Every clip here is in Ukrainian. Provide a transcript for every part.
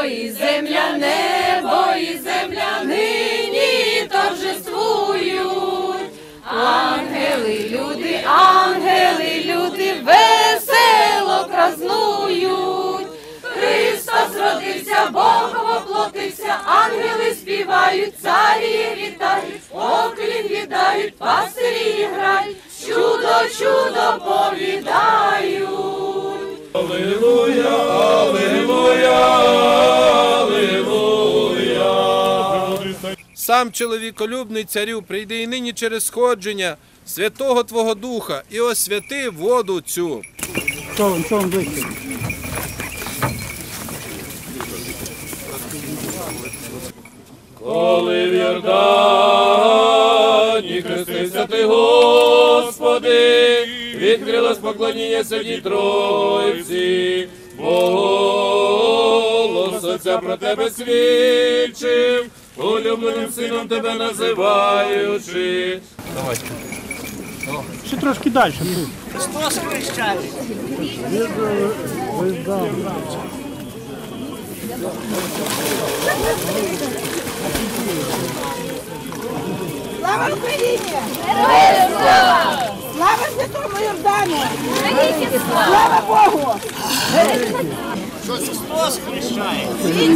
і земля, небо і земля нині торжествують. Ангели, люди весело празнують. Христос родився, Бог воплотився, ангели співають, царі вітають, поклін віддають, пастирі грають, чудо повідають. Алілуя, алілуя, алілуя. Сам чоловіколюбний царю, прийди і нині через сходження Святого Твого Духа і освяти воду цю. Що він близько? Коли в Йордані хрестився ти, Господи, відкрилось поклоніння Святій Тройці, голос Отця про тебе свідчив, улюбленим сином тебе називаючи. Ще трошки далі. Христос хрещає. Слава Україні! Героям слава! Слава Святому Йордану! Слава Богу! Христос хрещає.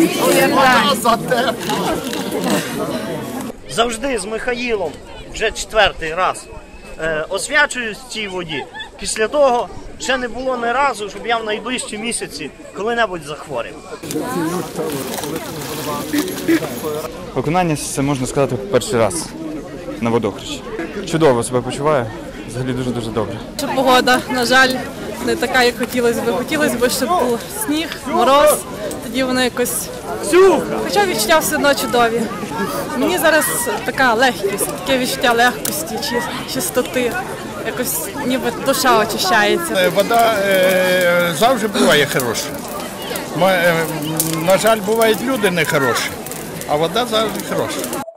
Завжди з Михаїлом, вже 4-й раз, освячуюсь в цій воді. Після того ще не було ні разу, щоб я в найближчі місяці коли-небудь захворів. Виконання це, можна сказати, перший раз на водохрещі. Чудово себе почуваю, взагалі дуже-дуже добре. Погода, на жаль, не така, як хотілося б. Хотілося б, щоб був сніг, мороз, тоді воно якось... Хоча відчуття все одно чудові. Мені зараз така легкість, таке відчуття легкості, чистоти. Якось ніби душа очищається. Вода завжди буває хороша. На жаль, бувають люди нехороші, а вода завжди хороша.